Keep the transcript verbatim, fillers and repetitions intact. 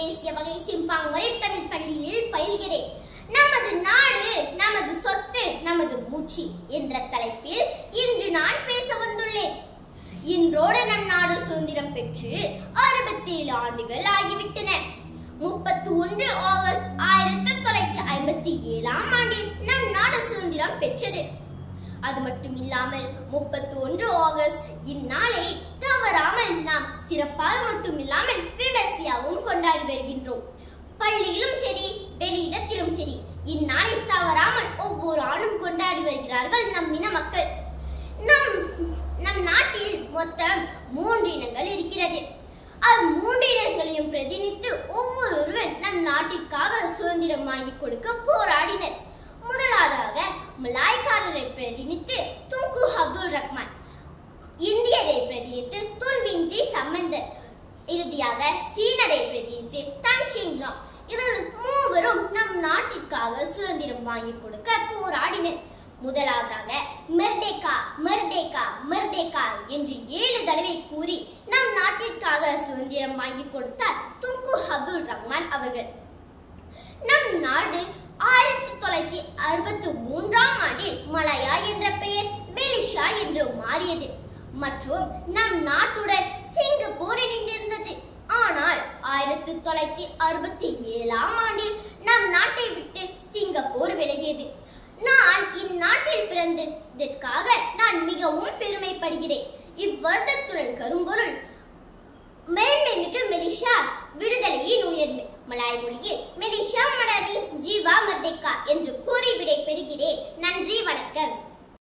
தேசிய வகை சிம்பாங் மறைத்தமிழ் பள்ளியில் பயில்கிறேன். நமது நாடு நமது சொத்து நமது மூச்சு என்ற தலைப்பில் இன்று நான் பேச வந்துள்ளேன். இன்றோடு நம் நாடு சுதந்திரம் பெற்று அறுபத்தி ஏழு ஆண்டுகள் ஆகிவிட்டன. முப்பத்தி ஒன்று ஆகஸ்ட் ஆயிரத்தி தொள்ளாயிரத்தி ஐம்பத்தி ஏழாம் ஆண்டில் நம் நாடு சுதந்திரம் பெற்றது. அது மட்டும் இல்லாமல் முப்பத்தி ஒன்று ஆகஸ்ட் இந்நாளை தவறாமல் நாம் சிறப்பாக மட்டும் இல்லாமல் விமர்சையாகவும் கொண்டாடி வருகின்றோம். பள்ளியிலும் சரி வெளியிடத்திலும் சரி இந்நாளை தவறாமல் ஒவ்வொரு ஆண்டும் கொண்டாடி வருகிறார்கள் நம் இன மக்கள். நம் நம் நாட்டில் மொத்தம் மூன்று இனங்கள் இருக்கிறது. அது மூன்று இனங்களையும் பிரதிநிதித்து ஒவ்வொருவரும் நம் நாட்டிற்காக சுதந்திரம் வாங்கி கொடுக்க போராடினர். முதலாவதாக மலாய்க்காரரை பிரதிநிதித்து துங்கு அப்துல் ரஹ்மான், இந்தியரை பிரதிநிதித்து துன்விந்தி சம்பந்தர், இறுதியாக சீனரை பிரதிநிதித்து தன் சிங் லா. இவர்கள் மூவரும் நம் நாட்டிற்காக சுதந்திரம் வாங்கி கொடுக்க போராடினர். முதலாவதாக மெர்டேகா மெர்டேகா மெர்டேகா என்று ஏழு தடவை கூறி நம் நாட்டிற்காக சுதந்திரம் வாங்கி கொடுத்தார் துங்கு அப்துல் ரஹ்மான் அவர்கள். நம் நாடு ஆயிரத்தி தொள்ளாயிரத்தி அறுபத்தி மூன்றாம் ஆண்டில் மலாயா என்ற பெயர் மெலிஷா என்று மாறியது மற்றும் நம் நாட்டுடன் சிங்கப்பூர் இணைந்திருந்தது. ஆனால் ஆயிரத்தி தொள்ளாயிரத்தி அறுபத்தி ஏழாம் ஆண்டில்